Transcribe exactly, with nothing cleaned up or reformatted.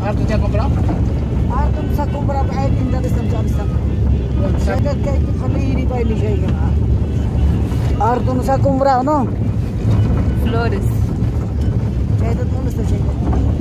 Arto siya comprar? Arto sa comprar pa ay interest ang charista. Saya kay khaliri pa ni siya na. Arto sa comprar no? Flores. Saya tu tulis tu siya.